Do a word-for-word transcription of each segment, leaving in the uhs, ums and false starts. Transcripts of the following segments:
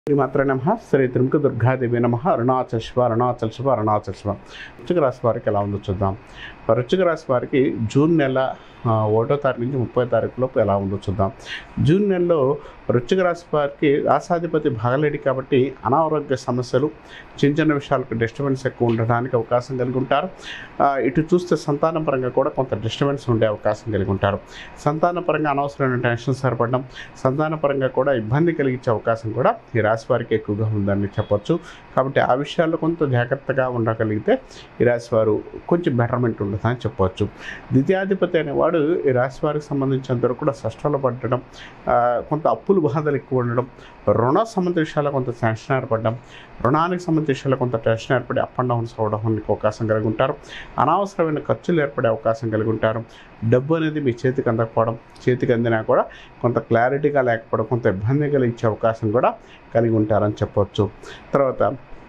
శ్రీమాత్రే నమః. శ్రీ త్రిముఖ దుర్గాదేవి నమః. అరుణాచల శివ అరుణాచల శివ అరుణాచల శివ. వృశ్చిక రాశి వారికి ఎలా ఉందో చూద్దాం. వృశ్చిక రాశి వారికి జూన్ నెల ఒకటో తారీఖు నుంచి ముప్పై తారీఖు లోపు ఎలా ఉందో చూద్దాం. జూన్ నెలలో వృశ్చిక రాశి వారికి రాశాధిపతి భాగలేడి కాబట్టి అనారోగ్య సమస్యలు, చిన్న చిన్న విషయాలకు డిస్టర్బెన్స్ ఎక్కువ ఉండడానికి అవకాశం కలిగి ఉంటారు. ఇటు చూస్తే సంతాన పరంగా కూడా కొంత డిస్టర్బెన్స్ ఉండే అవకాశం కలిగి ఉంటారు. సంతాన పరంగా అనవసరమైన టెన్షన్స్ ఏర్పడడం, సంతాన పరంగా కూడా ఇబ్బంది కలిగించే అవకాశం కూడా ఈ రాశి వారికి ఎక్కువగా ఉందని చెప్పొచ్చు. కాబట్టి ఆ విషయాల్లో కొంత జాగ్రత్తగా ఉండగలిగితే ఈ రాశి వారు కొంచెం బెటర్మెంట్ ఉంటుందని చెప్పవచ్చు. ద్వితీయాధిపతి అనేవాడు ఈ రాశి వారికి సంబంధించినంతవరకు కూడా షష్టాలు పడడం, కొంత అప్పులు బాధలు ఎక్కువ ఉండడం, రుణ సంబంధ విషయాల్లో కొంత టెన్షన్ ఏర్పడడం, రుణానికి సంబంధించిన విషయాల్లో కొంత టెన్షన్ ఏర్పడి అప్ అండ్ డౌన్స్ అవడానికి అవకాశం కలిగి ఉంటారు. అనవసరమైన ఖర్చులు ఏర్పడే అవకాశం కలిగి ఉంటారు. డబ్బు అనేది మీ చేతికి అందకపోవడం, చేతికి అందినా కూడా కొంత క్లారిటీగా లేకపోవడం, కొంత ఇబ్బంది కలిగించే అవకాశం కూడా కలిగి ఉంటారని చెప్పవచ్చు. తర్వాత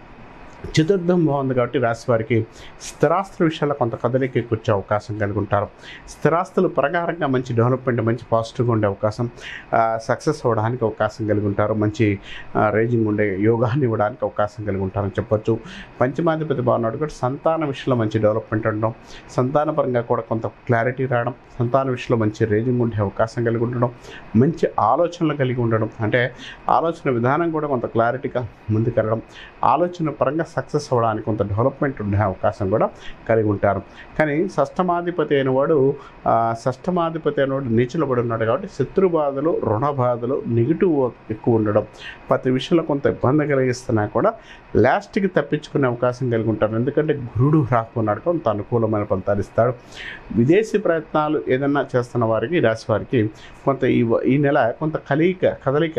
చతుర్థం బాగుంది కాబట్టి రాశి వారికి స్థిరాస్తుల విషయాల్లో కొంత కదలిక వచ్చే అవకాశం కలిగి ఉంటారు. స్థిరాస్తులు ప్రకారంగా మంచి డెవలప్మెంట్, మంచి పాజిటివ్గా ఉండే అవకాశం, సక్సెస్ అవ్వడానికి అవకాశం కలిగి ఉంటారు. మంచి రేజింగ్ ఉండే యోగాన్ని ఇవ్వడానికి అవకాశం కలిగి ఉంటారని చెప్పొచ్చు. పంచమాధిపతి బాగున్నాడు కాబట్టి సంతాన విషయంలో మంచి డెవలప్మెంట్ ఉండడం, సంతాన పరంగా కూడా కొంత క్లారిటీ రావడం, సంతాన విషయంలో మంచి రేజింగ్ ఉండే అవకాశం కలిగి ఉండడం, మంచి ఆలోచనలు కలిగి ఉండడం, అంటే ఆలోచన విధానం కూడా కొంత క్లారిటీగా ముందుకెళ్ళడం, ఆలోచన పరంగా సక్సెస్ అవ్వడానికి కొంత డెవలప్మెంట్ ఉండే అవకాశం కూడా కలిగి ఉంటారు. కానీ షష్టమాధిపతి అయిన వాడు షష్టమాధిపతి అయినవాడు నీచులబడి ఉన్నాడు కాబట్టి శత్రు బాధలు, రుణ బాధలు, నెగిటివ్ ఎక్కువ ఉండడం, ప్రతి విషయంలో కొంత ఇబ్బంది కలిగిస్తున్నా కూడా లాస్ట్కి తప్పించుకునే అవకాశం కలిగి ఉంటారు. ఎందుకంటే గురుడు రాకున్నాడు, కొంత అనుకూలమైన ఫలితాలు ఇస్తాడు. విదేశీ ప్రయత్నాలు ఏదన్నా చేస్తున్న వారికి, రాశి వారికి కొంత ఈ ఈ నెల కొంత కలయిక కదలిక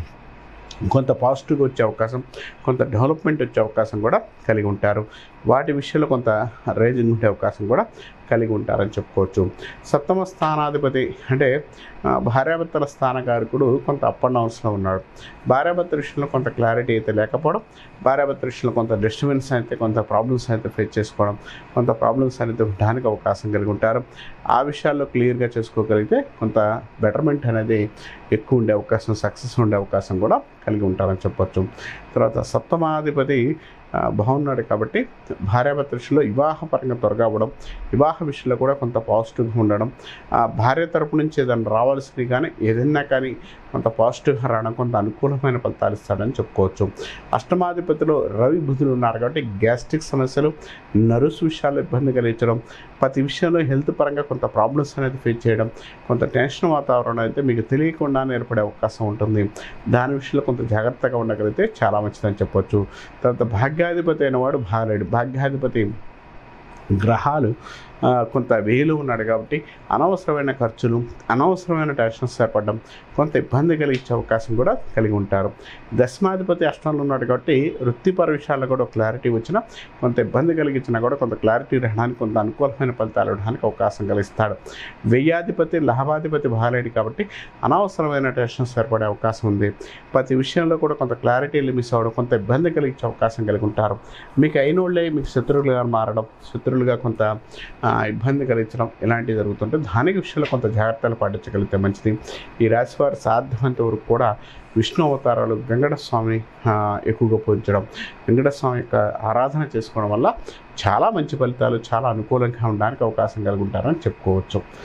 కొంత పాజిటివ్గా వచ్చే అవకాశం, కొంత డెవలప్మెంట్ వచ్చే అవకాశం కూడా కలిగి ఉంటారు. వాటి విషయంలో కొంత రేజింగ్ ఉండే అవకాశం కూడా కలిగి ఉంటారని చెప్పుకోవచ్చు. సప్తమ స్థానాధిపతి అంటే భార్యాభర్తల స్థానకారకుడు కొంత అప్ అండ్ డౌన్స్లో ఉన్నాడు. భార్యాభర్తల విషయంలో కొంత క్లారిటీ అయితే లేకపోవడం, భార్యాభర్తల విషయంలో కొంత డిస్టర్బెన్స్ అయితే, కొంత ప్రాబ్లమ్స్ అయితే ఫేస్ చేసుకోవడం, కొంత ప్రాబ్లమ్స్ అయితే ఉండడానికి అవకాశం కలిగి ఉంటారు. ఆ విషయాల్లో క్లియర్గా చేసుకోగలిగితే కొంత బెటర్మెంట్ అనేది ఎక్కువ ఉండే అవకాశం, సక్సెస్ ఉండే అవకాశం కూడా కలిగి ఉంటారని చెప్పొచ్చు. తర్వాత సప్తమాధిపతి బాగున్నాడు కాబట్టి భార్యాభర్త విషయంలో వివాహపరంగా త్వరగా అవ్వడం, వివాహ విషయంలో కూడా కొంత పాజిటివ్గా ఉండడం, భార్య తరపు నుంచి ఏదైనా రావాల్సింది కానీ ఏదైనా కానీ కొంత పాజిటివ్గా రావడం, కొంత అనుకూలమైన ఫలితాలు ఇస్తాడని చెప్పుకోవచ్చు. అష్టమాధిపతిలో రవి బుధులు ఉన్నారు కాబట్టి గ్యాస్ట్రిక్ సమస్యలు, నర్వ్స్ విషయాల్లో ఇబ్బంది కలిగించడం, ప్రతి విషయంలో హెల్త్ పరంగా కొంత ప్రాబ్లమ్స్ అనేది ఫేస్ చేయడం, కొంత టెన్షన్ వాతావరణం అయితే మీకు తెలియకుండా ఏర్పడే అవకాశం ఉంటుంది. దాని విషయంలో కొంత జాగ్రత్తగా ఉండగలిగితే చాలా మంచిదని చెప్పొచ్చు. తర్వాత భాగ్యాధిపతి అయిన వాడు భార్యుడు, భాగ్యాధిపతి గ్రహాలు కొంత వేలు ఉన్నాడు కాబట్టి అనవసరమైన ఖర్చులు, అనవసరమైన టెన్షన్స్ ఏర్పడడం, కొంత ఇబ్బంది కలిగించే అవకాశం కూడా కలిగి ఉంటారు. దశమాధిపతి అష్టంలో ఉన్నాడు కాబట్టి వృత్తిపర విషయాల్లో కూడా క్లారిటీ వచ్చినా, కొంత ఇబ్బంది కలిగించినా కూడా కొంత క్లారిటీ రావడానికి, కొంత అనుకూలమైన ఫలితాలు ఇవ్వడానికి అవకాశం కలిగిస్తాడు. వ్యయాధిపతి లాభాధిపతి బాగాలేడు కాబట్టి అనవసరమైన టెన్షన్స్ ఏర్పడే అవకాశం ఉంది. ప్రతి విషయంలో కూడా కొంత క్లారిటీ మిస్ అవ్వడం, కొంత ఇబ్బంది కలిగించే అవకాశం కలిగి ఉంటారు. మీకు అయిన వాళ్ళే మీకు శత్రువులుగా మారడం, శత్రువులుగా కొంత ఇబ్బంది కలిగించడం ఇలాంటివి జరుగుతుంటే దానికి విషయంలో కొంత జాగ్రత్తలు పాటించగలిగితే మంచిది. ఈ రాశి వారు సాధ్యమైనంత వరకు కూడా విష్ణు అవతారాలు, వెంకటస్వామిని ఎక్కువగా పూజించడం, వెంకటస్వామి యొక్క ఆరాధన చేసుకోవడం వల్ల చాలా మంచి ఫలితాలు, చాలా అనుకూలంగా ఉండడానికి అవకాశం కలిగి ఉంటారని చెప్పుకోవచ్చు.